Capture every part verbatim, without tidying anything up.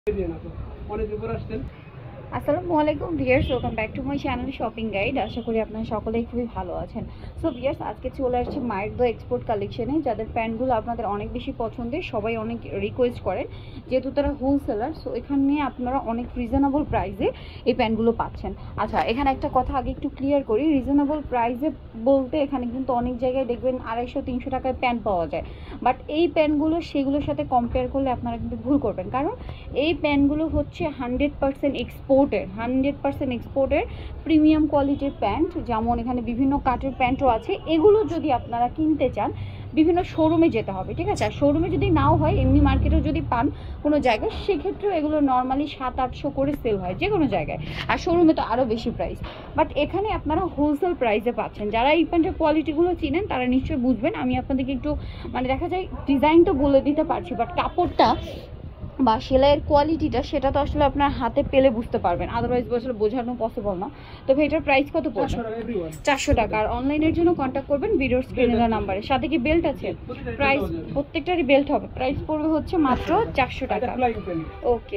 আসসালামু আলাইকুম viewers, welcome back to my channel shopping guide. আশা করি আপনারা সকলেই খুবই ভালো আছেন। সো ভিউয়ার্স, আজকে চলে আসছি মায়ের দো এক্সপোর্ট কালেকশনে, যাদের প্যান্টগুলো আপনাদের অনেক বেশি পছন্দের, সবাই অনেক রিকোয়েস্ট করেন যেহেতু তারা হোলসেলার। সো এখানে আপনারা অনেক রিজনেবল প্রাইসে এই প্যান্টগুলো পাচ্ছেন। আচ্ছা, এখানে একটা কথা আগে একটু ক্লিয়ার করি। রিজনেবল প্রাইসে বলতে এখানে কিন্তু অনেক জায়গায় দেখবেন আড়াইশো তিনশো টাকায় প্যান্ট পাওয়া যায়, বাট এই প্যান্টগুলো সেগুলোর সাথে কম্পেয়ার করলে আপনারা কিন্তু ভুল করবেন, কারণ এই প্যান্টগুলো হচ্ছে হান্ড্রেড পার্সেন্ট এক্সপোর্টের হান্ড্রেড পার্সেন্ট এক্সপোর্টের প্রিমিয়াম কোয়ালিটির প্যান্ট। যেমন এখানে বিভিন্ন কাটের প্যান্টও আছে। এগুলো যদি আপনারা কিনতে চান বিভিন্ন শোরুমে যেতে হবে, ঠিক আছে? আর শোরুমে যদি নাও হয়, এমনি মার্কেটেও যদি পান কোনো জায়গায়, সেক্ষেত্রেও এগুলো নর্মালি সাত আটশো করে সেল হয় যে কোনো জায়গায়, আর শোরুমে তো আরও বেশি প্রাইস। বাট এখানে আপনারা হোলসেল প্রাইসে পাচ্ছেন। যারা এই প্যান্টের কোয়ালিটিগুলো চিনেন তারা নিশ্চয়ই বুঝবেন। আমি আপনাদেরকে একটু মানে দেখা যায় ডিজাইন তো বলে দিতে পারছি, বাট কাপড়টা বা সেলাইয়ের কোয়ালিটিটা সেটা তো আসলে আপনার হাতে পেলে বুঝতে পারবেন, আদারওয়াইজ আসলে বোঝানো পসিবল না। তবে এটার প্রাইস কত পড়বে? চারশো টাকা। আর অনলাইনের জন্য কন্ট্যাক্ট করবেন ভিডিওর স্ক্রিনে দেওয়া নাম্বারে। সাথে কি বেল্ট আছে? প্রাইস প্রত্যেকটারই বেল্ট হবে। প্রাইস পড়বে হচ্ছে মাত্র চারশো টাকা। ওকে,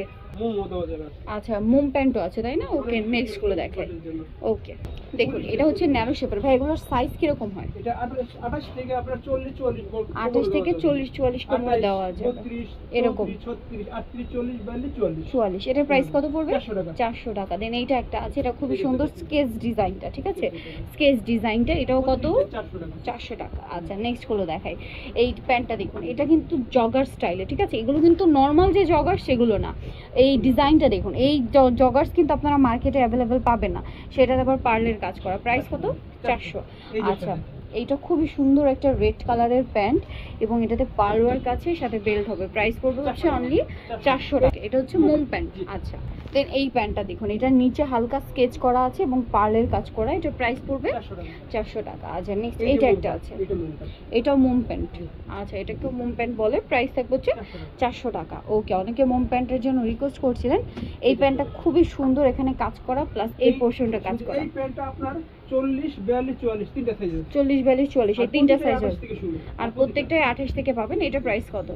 আচ্ছা, মোম প্যান্টও আছে তাই না? ওকে, নেক্সট গুলো দেখাই। ওকে, দেখুন এটা হচ্ছে ন্যারো শেপের। ভাই এগুলোর সাইজ কিরকম হয়? এটা আঠাশ থেকে আপনার চল্লিশ চুয়াল্লিশ আঠাশ থেকে চল্লিশ চুয়াল্লিশ করে দেওয়া যাবে এরকম। ছত্রিশ আটত্রিশ চল্লিশ বিয়াল্লিশ চুয়াল্লিশ চুয়াল্লিশ। এটার প্রাইস কত পড়বে? চারশো টাকা। দেন এইটা একটা আছে, এটা খুবই সুন্দর স্কেচ ডিজাইনটা, ঠিক আছে? স্কেচ ডিজাইনটা এটাও কত? চারশো টাকা। আচ্ছা, নেক্সট গুলো দেখাই। এই প্যান্টটা দেখুন, এটা কিন্তু জগার স্টাইলে, ঠিক আছে? এগুলো কিন্তু নর্মাল যে জগার সেগুলো না। এই ডিজাইনটা দেখুন, এই জগার্স কিন্তু আপনারা মার্কেটে অ্যাভেলেবেল পাবেন না। সেটাতে আবার পার্লের কাজ করা। প্রাইস কত? চারশো। আচ্ছা, এইটা খুবই সুন্দর একটা রেড কালারের প্যান্ট এবং এটাতে পার্ল ওয়ার্ক আছে, সাথে বেল্ট হবে। প্রাইস পড়বে হচ্ছে অনলি চারশো টাকা। এটা হচ্ছে মোম প্যান্ট। আচ্ছা, দেন এই প্যান্টটা দেখুন, এটা নিচে হালকা স্কেচ করা আছে এবং পার্লের কাজ করা। এটা প্রাইস পড়বে চারশো টাকা। আচ্ছা, নেক্সট এইটা একটা আছে, এটাও মোম প্যান্ট। আচ্ছা, এটাকেও মোম প্যান্ট বলে। প্রাইস থাকবে হচ্ছে চারশো টাকা। ওকে, অনেকে মোম প্যান্টের জন্য রিকোয়েস্ট করছিলেন। এই প্যান্টটা খুবই সুন্দর, এখানে কাজ করা প্লাস এই পোর্শনটা কাজ করা। এই প্যান্টটা আপনার চল্লিশ বিয়াল্লিশ চুয়াল্লিশ তিনটা সাইজ আছে। চল্লিশ বিয়াল্লিশ চুয়াল্লিশ এই তিনটা সাইজ আছে, আর প্রত্যেকটাই আঠাশ থেকে পাবেন। এটা প্রাইস কত?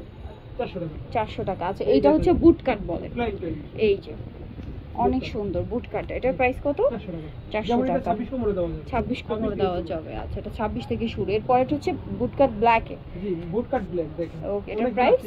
চারশো টাকা। আচ্ছা, এইটা হচ্ছে বুট কাট বলে। এই যে অনেক সুন্দর বুট কাট। এটার প্রাইস কত? চারশো টাকা। ছাব্বিশ কোমরে দেওয়া যাবে। আচ্ছা, এটা ছাব্বিশ থেকে শুরু। এরপর এটা হচ্ছে বুট কাট ব্ল্যাকে। বুট কাট ব্ল্যাক দেখেন। ওকে, এটার প্রাইস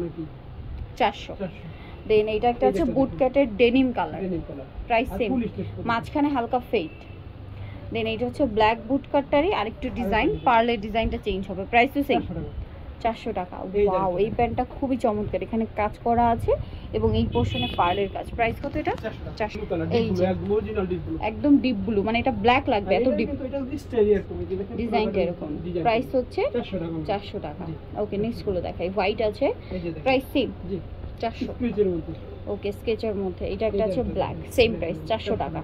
চারশো। দেন এইটা একটা আছে বুট কাটের ডেনিম কালার। প্রাইস সেম, মাঝখানে হালকা ফেড। দেন এইটা হচ্ছে ব্ল্যাক বুট কাটটারই আরেকটু ডিজাইন, পার্লের ডিজাইনটা চেঞ্জ হবে। প্রাইস তো সেম, চারশো টাকা। ওয়াও, এই প্যান্টটা খুবই চমৎকার, এখানে কাজ করা আছে এবং এই পোর্শনে পার্লের কাজ। প্রাইস কত এটা? চারশো। এই যে একদম ডিপ ব্লু, মানে এটা ব্ল্যাক লাগবে এত ডিপ ডিজাইনটা এরকম। প্রাইস হচ্ছে চারশো টাকা। ওকে, নেক্সট গুলো দেখাই। হোয়াইট আছে, প্রাইস সেম চারশো। ওকে, স্কেচের মধ্যে এটা একটা আছে ব্ল্যাক, সেম প্রাইস চারশো টাকা।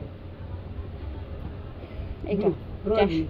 এটা চারশো।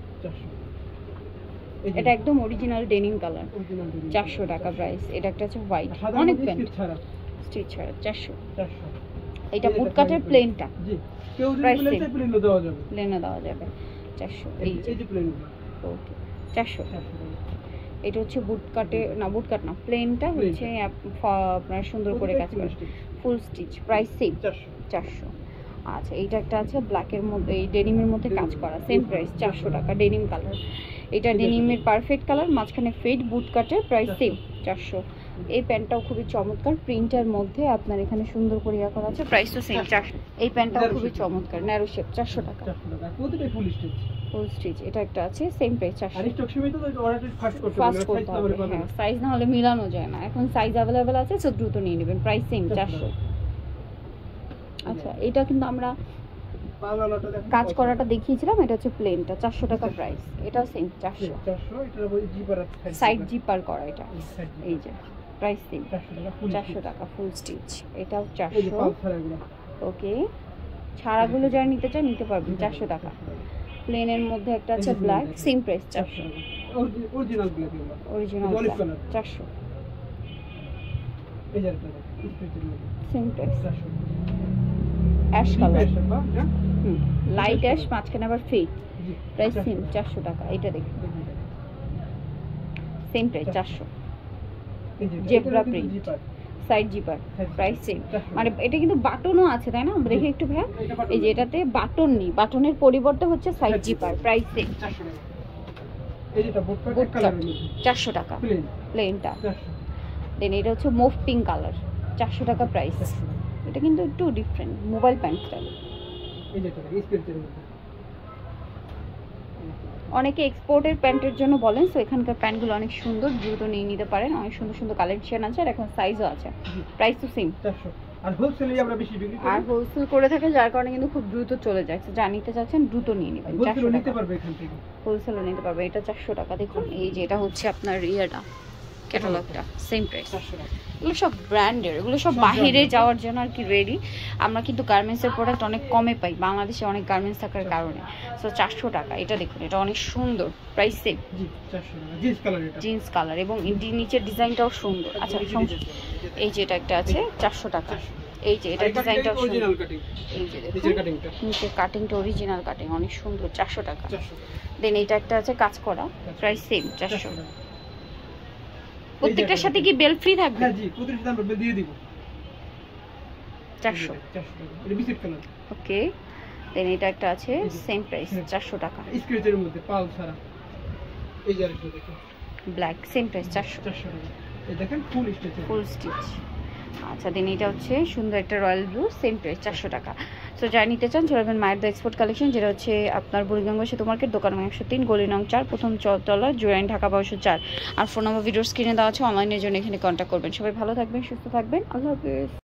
এটা একদম অরিজিনাল ডেনিম কালার, চারশো টাকা প্রাইস। এটা একটা আছে হোয়াইট, অনেক প্যান্ট স্টিচ ছাড়া, চারশো। এটা বুট কাটের প্লেনটা, প্রাইস প্লেনও দেওয়া যাবে, প্লেনও দেওয়া যাবে, চারশো। এই যে প্লেন, ওকে, চারশো। এটা হচ্ছে বুট কাটে না, বুট কাট না, প্লেনটা হচ্ছে আপনার সুন্দর করে কাজ করে, ফুল স্টিচ। প্রাইস সেম চারশো। আচ্ছা, এইটা একটা আছে ব্ল্যাকের মধ্যে, এই ডেনিমের মধ্যে কাজ করা, সেম প্রাইস চারশো টাকা। ডেনিম কালার, এটা ডেনিমের পারফেক্ট কালার, মাঝখানে ফেড বুট কাটের। প্রাইস সেম চারশো। এই প্যান্টটাও খুবই চমৎকার, প্রিন্টের মধ্যে আপনার এখানে সুন্দর করে ইয়া করা আছে। প্রাইস তো সেম চারশো। এই প্যান্টটাও খুবই চমৎকার, ন্যারো শেপ, চারশো টাকা, ফুল স্টিচ। এটা একটা আছে, সেম প্রাইস চারশো। ফাস্ট করতে হবে, হ্যাঁ, সাইজ না হলে মিলানো যায় না। এখন সাইজ অ্যাভেলেবেল আছে, সো দ্রুত নিয়ে নেবেন। প্রাইস সেম চারশো। আচ্ছা, এটা কিন্তু আমরা কাজ করাটা দেখিয়েছিলাম, এটা হচ্ছে প্লেনটা, চারশো টাকা প্রাইস। এটাও সেম চারশো। সাইড জিপার করা এটা, এই যে প্রাইস সেম চারশো টাকা, ফুল স্টিচ। এটাও চারশো। ওকে, ছাড়াগুলো যারা নিতে চায় নিতে পারবেন, চারশো টাকা। প্লেনের মধ্যে একটা আছে ব্ল্যাক, সেম প্রাইস চারশো। অরিজিনাল ব্ল্যাক, চারশো। Same price, ash colour, hmm, light ash, মাঝখানে আবার ফেড। প্রাইস সেম চারশো টাকা। এটা দেখুন, সেম প্রাইস চারশো। Zebra print, side zipper, Side price zipper, same. চারশো মানে এটা কিন্তু বাটনও আছে তাই না? আমরা দেখি একটু ভাইয়া। এটা button এই যে এটাতে বাটন নেই, বাটনের পরিবর্তে হচ্ছে side Side zipper, zipper, price same. চারশো টাকা। এই যেটা বুট কাট বুট কালারের কাট মধ্যে চারশো টাকা, প্লেন প্লেনটা। চারশো, দেন এটা হচ্ছে মুভ পিঙ্ক কালার, চারশো টাকা প্রাইস। চারশো টাকা। এটা কিন্তু একটু ডিফারেন্ট, মোবাইল প্যান্ট স্টাইল। এই যেটা স্কেচের মধ্যে অনেকে এক্সপোর্টের প্যান্টের জন্য বলেন, সো এখানকার প্যান্টগুলো অনেক সুন্দর, দ্রুত নিয়ে নিতে পারেন। অনেক সুন্দর সুন্দর কালেকশন আছে আর এখন সাইজও আছে, প্রাইস তো সেম। চারশো। আর হোলসেলে আমরা বেশি বিক্রি করি, আর হোলসেল করে থাকে যার কারণে কিন্তু খুব দ্রুত চলে যায়। যা নিতে চাচ্ছেন দ্রুত নিয়ে নেবেন, হোলসেলও চারশো নিতে টাকা পারবে এখান থেকে। হোলসেলও নিতে পারবে। এটা চারশো টাকা। দেখুন এই যে এটা হচ্ছে আপনার ইয়েটা, ক্যাটালগটা সেম প্রাইস। চারশো টাকা। এগুলো সব ব্র্যান্ডের, এগুলো সব সব বাহিরে branded। যাওয়ার জন্য আর কি রেডি। আমরা কিন্তু গার্মেন্টসের প্রোডাক্ট অনেক কমে পাই, বাংলাদেশে অনেক গার্মেন্টস থাকার কারণে। সো চারশো টাকা। এটা দেখুন, এটা অনেক সুন্দর, প্রাইস সেম। জি চারশো টাকা। জিন্স কালার এটা। জিন্স কালার এবং এর নিচের ডিজাইনটাও সুন্দর। আচ্ছা সম- এই যে এটা একটা আছে চারশো টাকা। এই যে এটা ডিজাইনটাও সুন্দর। Original cutting. এই যে নিচের দেখুন কাটিংটা নিচের কাটিংটা অরিজিনাল কাটিং, অনেক সুন্দর, চারশো টাকা। চারশো টাকা। দেন এটা একটা আছে কাজ করা, প্রাইস সেম চারশো। চারশো টাকা। প্রত্যেকটার সাথে কি বেল ফ্রি থাকবে? হ্যাঁ জি, প্রতিটা দাম আমরা দিয়ে দিব। চারশো। চারশো টাকা। এটা বিস্কিট কালার। ওকে। দেন এটা একটা আছে সেম প্রাইস চারশো টাকা, স্ক্র্যাচের মধ্যে পাল ছাড়া। এই যে আরেকটা দেখুন, ব্ল্যাক সেম প্রাইস চারশো, চারশো টাকা। এই দেখেন ফুল স্ট্রেচের। ফুল স্টিচ। আচ্ছা দেন এটা হচ্ছে সুন্দর একটা রয়্যাল ব্লু, সেম প্রাইস চারশো টাকা। সো যা নিতে চান চলে যাবেন মায়ের দ্য এক্সপোর্ট কালেকশন, যেটা হচ্ছে আপনার বুড়িগঙ্গ সেতু মার্কেট, দোকান নং একশো তিন, গলি নং চার, প্রথম চৌতলা, জুরাইন, ঢাকা বারোশো চার। আর ফোন নাম্বার ভিডিওর স্ক্রিনে দেওয়া আছে, অনলাইনের জন্য এখানে কন্ট্যাক্ট করবেন। সবাই ভালো থাকবেন, সুস্থ থাকবেন, আল্লাহ হাফেজ।